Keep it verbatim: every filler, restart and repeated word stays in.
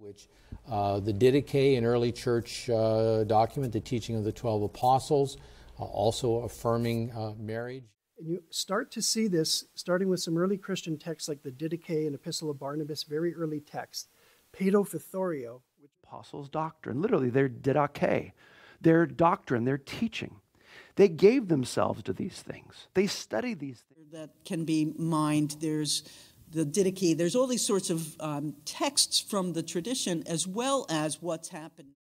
Which uh, the Didache, an early church uh, document, the teaching of the twelve apostles, uh, also affirming uh, marriage. And you start to see this starting with some early Christian texts like the Didache and Epistle of Barnabas, very early text. Pedo Fithorio. Which apostles' doctrine, literally their Didache, their doctrine, their teaching. They gave themselves to these things. They studied these things. That can be mined. There's the Didache. There's all these sorts of um, texts from the tradition as well as what's happened.